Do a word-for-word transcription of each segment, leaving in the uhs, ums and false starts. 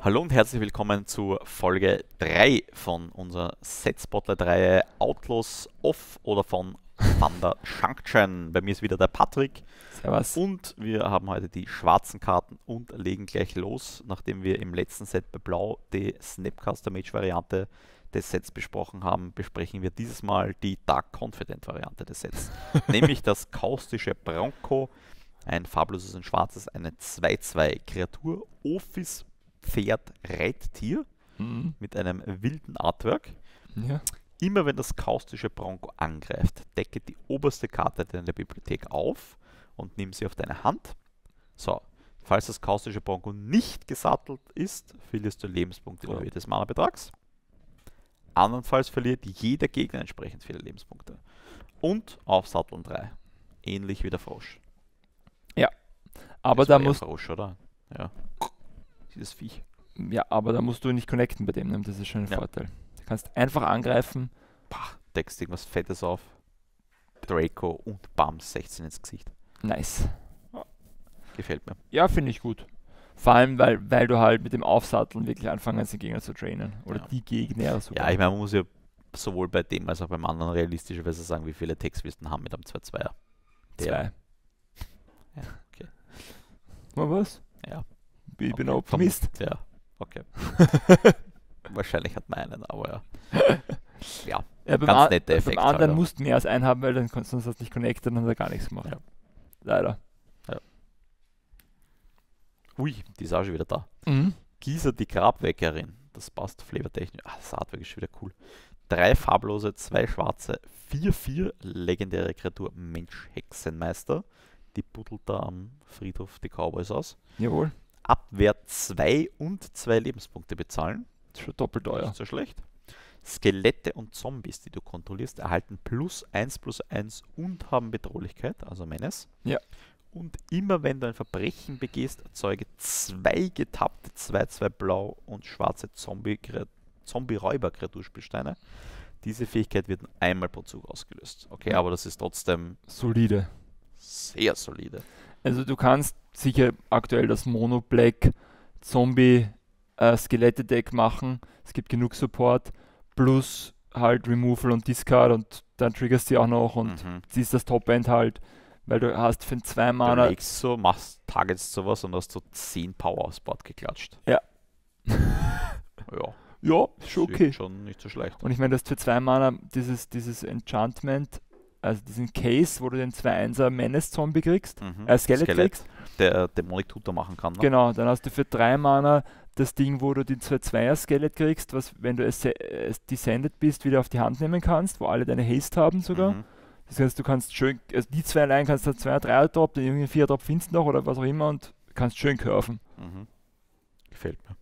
Hallo und herzlich willkommen zu Folge drei von unserer Set-Spotlight-Reihe Outlaws Off oder von Thunder Junction. Bei mir ist wieder der Patrick. Servus. Und wir haben heute die schwarzen Karten und legen gleich los, nachdem wir im letzten Set bei Blau die Snapcaster Mage Variante des Sets besprochen haben, besprechen wir dieses Mal die Dark Confident Variante des Sets. Nämlich das kaustische Bronco, ein farbloses und schwarzes, eine zwei zwei Kreatur, Office Pferd Reittier Mhm. mit einem wilden Artwork. Ja. Immer wenn das kaustische Bronco angreift, decke die oberste Karte deiner Bibliothek auf und nimm sie auf deine Hand. So, falls das kaustische Bronco nicht gesattelt ist, verlierst du Lebenspunkte in Ja. Höhe des Mana-Betrags. Andernfalls verliert jeder Gegner entsprechend viele Lebenspunkte. Und aufsatteln drei. Ähnlich wie der Frosch. Aber Das da war eher musst Frosch, oder? Ja. Dieses Viech. ja, aber da musst du nicht connecten bei dem, ne? Das ist schon ein Ja. Vorteil. Du kannst einfach angreifen. Pah, deckst irgendwas Fettes auf. Draco und bam, sechzehn ins Gesicht. Nice. Gefällt mir. Ja, finde ich gut. Vor allem, weil, weil du halt mit dem Aufsatteln wirklich anfangen kannst, den Gegner zu trainen. Oder Ja. die Gegner sogar. Ja, ich meine, man muss ja sowohl bei dem als auch beim anderen realistischerweise sagen, wie viele Textwisten haben mit einem zwei zwei er. Zwei. Ja, okay. Mal was? Ja. Ich bin Okay, ein Optimist. verm- Ja, okay. Wahrscheinlich hat man einen, aber ja. Ja, Ja, beim, ganz an, netter Effekt. beim anderen halt, musst du mehr als einen haben, weil dann kannst du sonst nicht connecten und hat er gar nichts gemacht. Ja. Leider. ja. Ui, die ist auch schon wieder da. Mhm. Gießer, die Grabweckerin. Das passt flavortechnisch. Ah, das Artwork ist schon wieder cool. Drei farblose, zwei schwarze, vier vier legendäre Kreatur Mensch Hexenmeister. Die buddelt da am Friedhof die Cowboys aus. Jawohl. Abwehr zwei und zwei Lebenspunkte bezahlen. Das ist schon doppelt teuer. Nicht so schlecht. Skelette und Zombies, die du kontrollierst, erhalten plus eins plus eins und haben Bedrohlichkeit, also Menace. Ja. Und immer wenn du ein Verbrechen begehst, erzeuge zwei getappte zwei zwei blau und schwarze Zombie- Zombie-Räuber-Kreaturspielsteine. Diese Fähigkeit wird nur einmal pro Zug ausgelöst. Okay, Ja. aber das ist trotzdem Solide. sehr solide. Also du kannst sicher aktuell das Mono-Black Zombie äh, Skelette-Deck machen. Es gibt genug Support. Plus halt Removal und Discard und dann triggerst du die auch noch und Mhm. ziehst das Top-End halt, weil du hast für zwei Du Mana. legst so, machst Targets sowas und hast so zehn Power aufs Board geklatscht. Ja. Ja, Ja, ist schon sieht okay. schon nicht so schlecht. Und ich meine, du hast für zwei Mana dieses, dieses Enchantment, also diesen Case, wo du den zwei einser Menace-Zombie kriegst, Mhm. äh, Skelett, kriegst. der Demonic Tutor machen kann. Ne? Genau, dann hast du für drei Mana das Ding, wo du den zwei zwei er Skelett kriegst, was, wenn du es äh, descended bist, wieder auf die Hand nehmen kannst, wo alle deine Haste haben sogar. Mhm. Das heißt, du kannst schön, also die zwei allein kannst du zwei er drei er Drop, den irgendwie vier er Drop findest noch oder was auch immer und kannst schön curven. Mhm. Gefällt mir.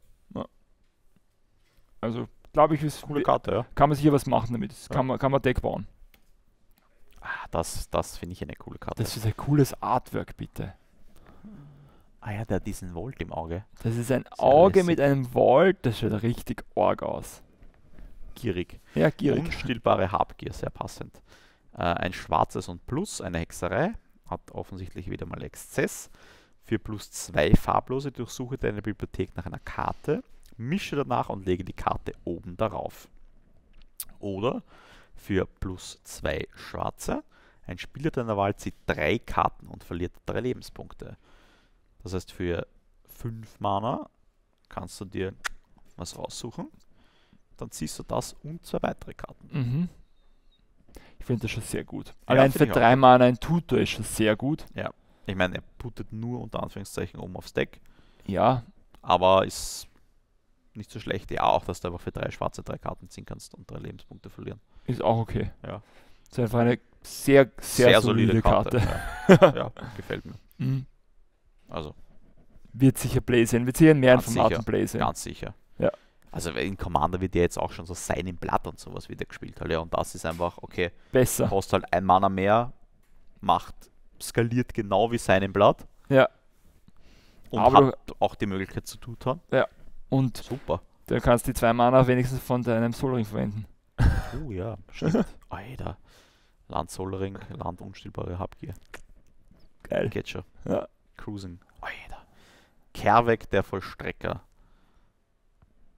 Also, glaube ich, ist, Coole Karte, ja. kann man sicher was machen damit. Das Ja. kann man, kann man Deck bauen. Ah, das das finde ich eine coole Karte. Das ist ein cooles Artwork, bitte. ah ja, der hat diesen Volt im Auge. Das ist ein Sehr Auge lässig. mit einem Vault, das schaut richtig arg aus. Gierig. Ja, gierig. Unstillbare Habgier, sehr passend. Äh, ein schwarzes und Plus, eine Hexerei. Hat offensichtlich wieder mal Exzess. Für plus zwei farblose durchsuche deine Bibliothek nach einer Karte, mische danach und lege die Karte oben darauf. Oder für plus zwei schwarze. Ein Spieler deiner Wahl zieht drei Karten und verliert drei Lebenspunkte. Das heißt, für fünf Mana kannst du dir was raussuchen. Dann ziehst du das und zwei weitere Karten. Mhm. Ich finde das schon sehr gut. Allein finde für ich auch. drei Mana ein Tutor ist schon sehr gut. Ich meine, er puttet nur unter Anführungszeichen oben aufs Deck, Ja, aber ist nicht so schlecht. Ja, auch, dass du einfach für drei schwarze drei Karten ziehen kannst und drei Lebenspunkte verlieren. ist auch okay. Ja. Ist einfach eine sehr, sehr, solide, Karte. Ja. ja, gefällt mir. Mhm. Also Wird sicher Play sein. Wird sicher in mehreren Ganz Formaten sicher. Play sein. ganz sicher. Ja. Also in Commander wird ja jetzt auch schon so Sein im Blatt und sowas wieder gespielt. Halt, ja. Und das ist einfach, okay, Besser. kostet halt ein Mana mehr, macht, skaliert genau wie Sein im Blatt. Ja. Und Aber hat auch die Möglichkeit zu tutoren. Und Super. du kannst die zwei Mana wenigstens von deinem Solring verwenden. Oh ja, stimmt. Alter. Land Solring, Land unstillbare Habgier. Geil. Geht schon. Ja. Cruising. Alter. Kerweg, der Vollstrecker.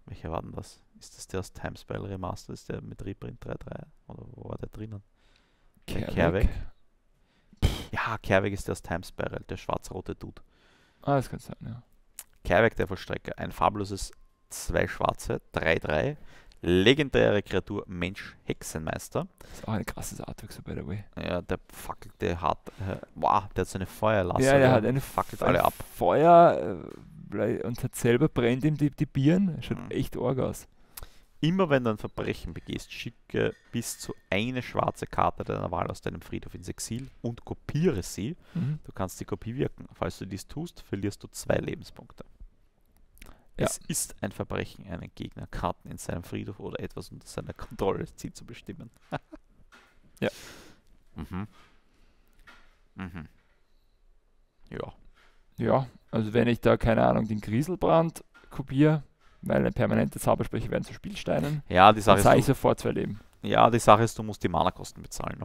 Welcher war denn das? Ist das der aus Timespell Remastered? Ist der mit Reprint drei Punkt drei? Oder wo war der drinnen? Der Kerweg? Ja, Kerweg ist der aus Timespell, der schwarz-rote Dude. Ah, das kann sein, ja. Kerweg, der Vollstrecker. Ein farbloses zwei schwarze, drei drei. Legendäre Kreatur Mensch Hexenmeister. Das ist auch ein krasses Artwork, so by the way. Ja, der fackelte hart. Äh, wow, der hat so eine Feuerlasse. Ja, der hat eine fackelt ein alle ab. Feuer äh, und hat selber brennt ihm die, die Birnen. Schaut Mhm. echt arg aus. Immer wenn du ein Verbrechen begehst, schicke bis zu eine schwarze Karte deiner Wahl aus deinem Friedhof ins Exil und kopiere sie. Mhm. Du kannst die Kopie wirken. Falls du dies tust, verlierst du zwei Lebenspunkte. Ja. Es ist ein Verbrechen, einen Gegner Karten in seinem Friedhof oder etwas unter seiner Kontrolle Ziel zu bestimmen. Ja. Mhm. Mhm. Ja. Ja, also wenn ich da, keine Ahnung, den Grieselbrand kopiere, weil ein permanente Zaubersprecher werden zu Spielsteinen, Ja, die dann Sache, sage ich ist, du, sofort zwei Leben. ja, die Sache ist, du musst die Mana-Kosten bezahlen.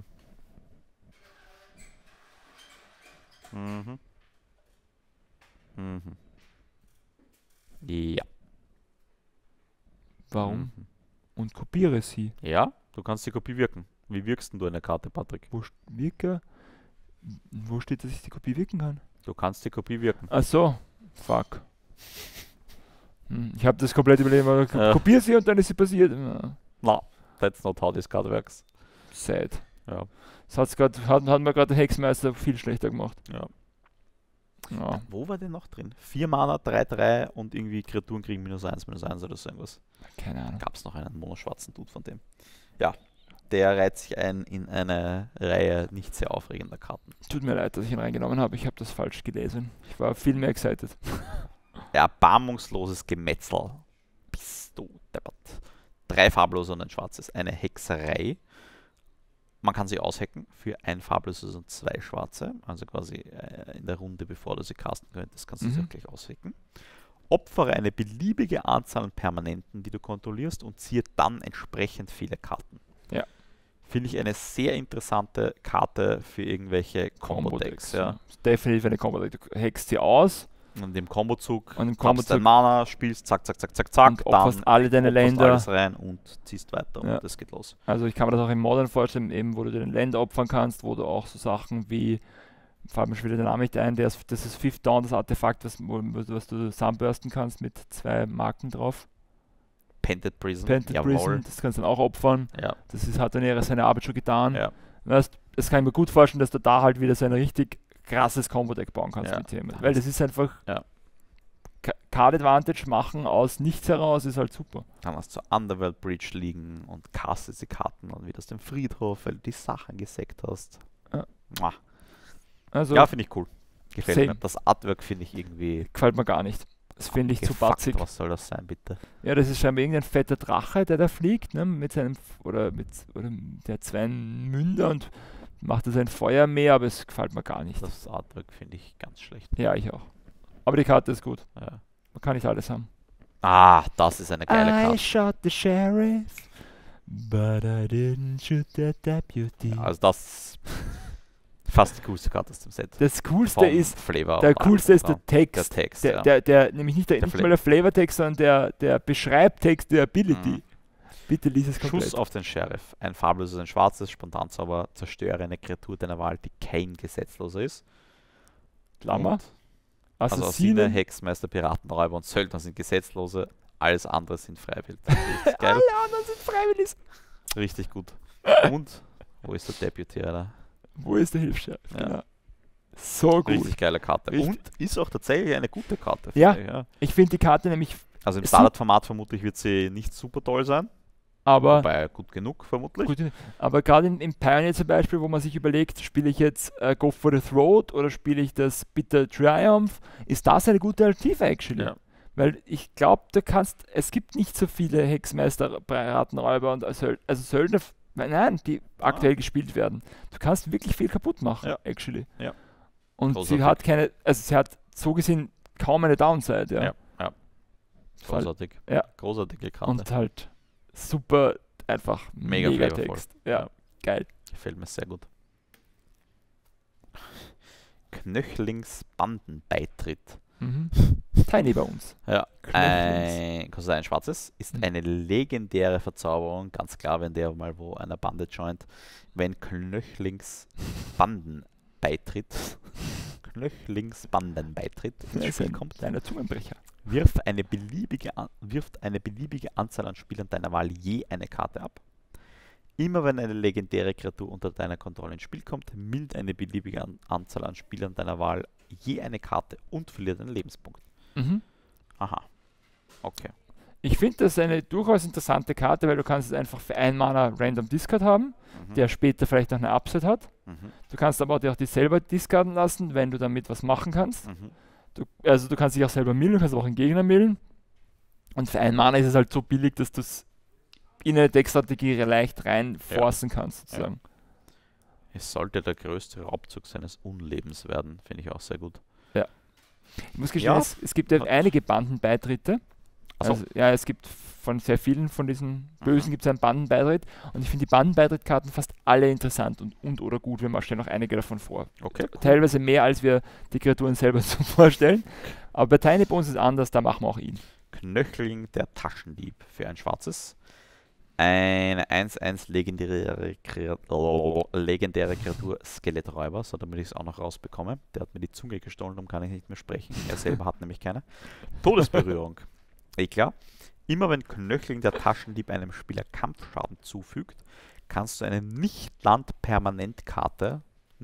Ne? Mhm. Mhm. Ja. Warum? Mhm. Und kopiere sie. Ja, du kannst die Kopie wirken. Wie wirkst denn du eine Karte, Patrick? Wo st- wirke? Wo steht, dass ich die Kopie wirken kann? Du kannst die Kopie wirken. Ach so, fuck. Hm, ich habe das komplett überlegt, aber ko- Ja. kopiere sie und dann ist sie passiert. Ja, Na, that's not how this card works. sad. Ja. Das hat's grad, hat, hat mir gerade der Hexenmeister viel schlechter gemacht. Ja. Ja. Wo war der noch drin? vier Mana, drei drei und irgendwie Kreaturen kriegen minus eins, minus eins oder so irgendwas. Keine Ahnung. Gab es noch einen monoschwarzen Dude von dem? Ja, der reiht sich ein in eine Reihe nicht sehr aufregender Karten. Tut mir leid, dass ich ihn reingenommen habe. Ich habe das falsch gelesen. Ich war viel mehr excited. Erbarmungsloses Gemetzel. Bist du deppert. Drei farblose und ein schwarzes. Eine Hexerei. Man kann sie aushacken für ein farbloses und zwei schwarze. Also quasi äh, in der Runde, bevor du sie casten könntest, kannst du sie Mhm. auch gleich aushacken. Opfere eine beliebige Anzahl an Permanenten, die du kontrollierst, und ziehe dann entsprechend viele Karten. Ja. Finde ich eine sehr interessante Karte für irgendwelche Combo-Decks. Ja. Definitiv eine Combo-Deck. Du hackst sie aus Und im Kombozug und im tappst Kombozug dein Mana, spielst zack, zack, zack, zack, zack, und opferst alle deine opferst Länder. alles rein und ziehst weiter Ja. und es geht los. Also ich kann mir das auch im Modern vorstellen, eben wo du den Länder opfern kannst, wo du auch so Sachen wie, fällt mir schon wieder der Name nicht ein, das, das ist Fifth Dawn, das Artefakt, was, wo- was du sunbursten kannst mit zwei Marken drauf. Painted Prison, Painted jawohl. Prison, das kannst du dann auch opfern. Ja, Das ist, hat dann eher seine Arbeit schon getan. ja. Weißt, das kann ich mir gut vorstellen, dass du da halt wieder so ein richtig krasses Combo-Deck bauen kannst Ja, mit dem. da Weil hast- das ist einfach Ja. Ka- Card Advantage machen aus nichts heraus ist halt super. Dann hast du Underworld Breach liegen und castest die Karten und wieder aus dem Friedhof, weil du die Sachen gesackt hast. Ja. Mua. Also Ja, finde ich cool. Gefällt Same. mir. Das Artwork finde ich irgendwie gefällt mir gar nicht. Das finde ich zu gefuckt. batzig. Was soll das sein, bitte? Ja, das ist scheinbar irgendein fetter Drache, der da fliegt, ne, mit seinem, F- oder mit, oder der hat zwei Münder und macht da sein Feuer mehr, aber es gefällt mir gar nicht. Das Artwork finde ich ganz schlecht. Ja, ich auch. Aber die Karte ist gut. Ja. Man kann nicht alles haben. Ah, das ist eine geile I Karte. shot the sheriff, but I didn't shoot the deputy. Also das fast die coolste Karte aus dem Set. Das Coolste Vom ist, Flavor der und allem Coolste ist dran. der Text. Der Text, Der, ja. der, der, nämlich nicht, der, Der nicht Fla- mal der Flavortext, sondern der, der Beschreibtext der Ability. Mhm. Bitte lies es komplett. Schuss auf den Sheriff. Ein farbloses, ein schwarzes Spontanzauber. Zerstöre eine Kreatur deiner Wahl, die kein Gesetzloser ist. Klammer. Und Also Assassine, Assassinen. Hexenmeister, Piraten, Räuber und Söldner sind Gesetzlose. Alles andere sind freiwillig. Richtig geil. Alle anderen sind freiwillig. Richtig gut. Und wo ist der Deputy, Alter? Wo ist der Hilfssheriff? Ja. Genau. So gut. Richtig geile Karte. Richtig. Und ist auch tatsächlich eine gute Karte. Ja. finde ich, ja. Ich finde die Karte nämlich, Also im Su- Standardformat vermutlich wird sie nicht super toll sein. aber Wobei gut genug vermutlich. gut, aber gerade im, im Pioneer zum Beispiel, wo man sich überlegt, spiele ich jetzt äh, Go for the Throat oder spiele ich das Bitter Triumph, ist das eine gute Alternative actually. Ja. Weil ich glaube, du kannst, es gibt nicht so viele Hexmeister, Piratenräuber und Söld also Söldner, f- nein, die aktuell gespielt werden. Du kannst wirklich viel kaputt machen, Ja. actually. Ja. Und Großartig. sie hat keine, also sie hat so gesehen kaum eine Downside, ja. Ja, ja. Voll. Großartig. Ja. Großartige Karte. Und halt super, einfach Mega mega, flavorvoll. Text. Ja, Ja. geil. Gefällt mir sehr gut. Knöchlingsbandenbeitritt. Mhm. Tiny Bones. Ja. Knöchlings. Ein, kostet ein schwarzes. Ist Mhm. eine legendäre Verzauberung. Ganz klar, wenn der mal wo einer Bande joint. Wenn Knöchlingsbanden beitritt, Knöchlingsbanden beitritt, ins Das ist Spiel ein kommt, kleiner Zungenbrecher. wirf eine beliebige, An- wirft eine beliebige Anzahl an Spielern deiner Wahl je eine Karte ab. Immer wenn eine legendäre Kreatur unter deiner Kontrolle ins Spiel kommt, mild eine beliebige an Anzahl an Spielern deiner Wahl je eine Karte und verliert einen Lebenspunkt. Mhm. Aha. Okay. Ich finde das eine durchaus interessante Karte, weil du kannst es einfach für ein Mana Random Discard haben, Mhm. der später vielleicht noch eine Upside hat. Mhm. Du kannst aber auch die selber discarden lassen, wenn du damit was machen kannst. Mhm. Du, also du kannst dich auch selber millen, du kannst aber auch einen Gegner millen. Und für ein Mana ist es halt so billig, dass du es in eine Deckstrategie leicht rein Ja. forcen kannst, sozusagen. Es sollte der größte Raubzug seines Unlebens werden, finde ich auch sehr gut. Ich muss gestehen, Ja. es, es gibt ja Hat- einige Bandenbeitritte. Also, Also, ja, es gibt von sehr vielen von diesen Bösen gibt es einen Bandenbeitritt. Und ich finde die Bandenbeitrittskarten fast alle interessant und, und oder gut. Wir stellen noch einige davon vor. okay, cool. Teilweise mehr, als wir die Kreaturen selber so vorstellen. Aber bei Tiny Bones ist es anders, da machen wir auch ihn. Knöchling der Taschendieb für ein schwarzes. Eine eins eins legendäre, Kreatur, legendäre Kreatur Skeletträuber, so damit ich es auch noch rausbekomme. Der hat mir die Zunge gestohlen, darum kann ich nicht mehr sprechen. Er selber hat nämlich keine. Todesberührung. Eh klar. Immer wenn Knöchling der Taschendieb einem Spieler Kampfschaden zufügt, kannst du eine Nicht-Land-Permanentkarte,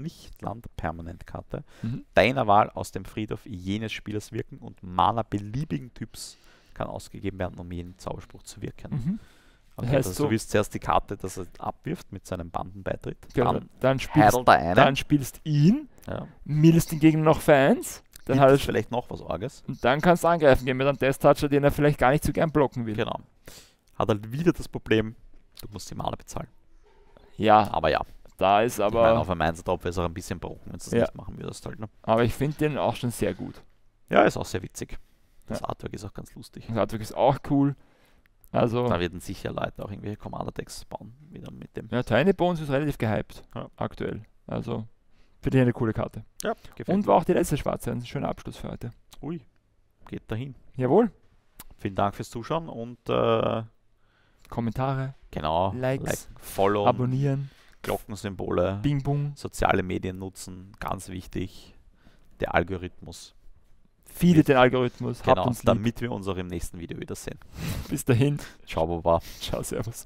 Nicht-Land-Permanentkarte Mhm. deiner Wahl aus dem Friedhof jenes Spielers wirken und Mana beliebigen Typs kann ausgegeben werden, um jeden Zauberspruch zu wirken. Mhm. Okay, heißt also so- du willst zuerst die Karte, dass er abwirft mit seinem Bandenbeitritt. Genau. Dann Dann, spielst, heidelt er eine. dann spielst ihn, ja. millst den Gegner noch für eins. Dann Gibt hat es er, vielleicht noch was Arges. und dann kannst du angreifen gehen mit einem Death-Toucher, den er vielleicht gar nicht so gern blocken will. Genau. Hat halt wieder das Problem, du musst die Mana bezahlen. Ja, Aber ja, da ist ich meine, aber. auf einem Einser-Drop wäre es auch ein bisschen broken, wenn du das Ja. nicht machen würdest. Halt, ne? Aber ich finde den auch schon sehr gut. Ja, ist auch sehr witzig. Das Ja. Artwork ist auch ganz lustig. Das Artwork ist auch cool. Also, Da werden sicher Leute auch irgendwelche Commander-Decks bauen, wieder mit dem. ja, Tiny Bones ist relativ gehypt Ja. aktuell. Also, für dich eine coole Karte. Ja, gefällt Und war auch die letzte schwarze. Ein schöner Abschluss für heute. mir. Ui, geht dahin. Jawohl. Vielen Dank fürs Zuschauen und äh, Kommentare, genau, Likes, like, Follow, abonnieren, Glockensymbole, Bing Bung. soziale Medien nutzen, ganz wichtig. Der Algorithmus. Viele den Algorithmus. Habt Genau, uns lieb. damit wir uns auch im nächsten Video wiedersehen. Bis dahin. Ciao, Baba. Ciao, servus.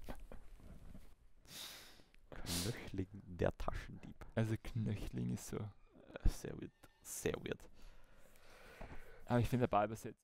Knöchling der Taschendieb. Also Knöchling ist so. Äh, Sehr weird. Sehr weird. Aber ich finde der Ball übersetzt.